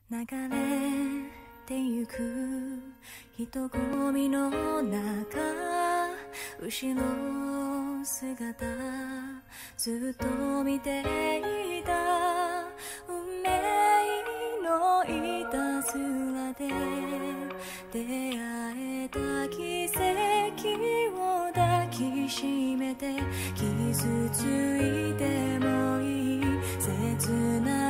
流れてゆく人混みの中、後ろ姿ずっと見ていた。運命のいたずらで出会えた奇跡を抱きしめて、傷ついてもいい切ない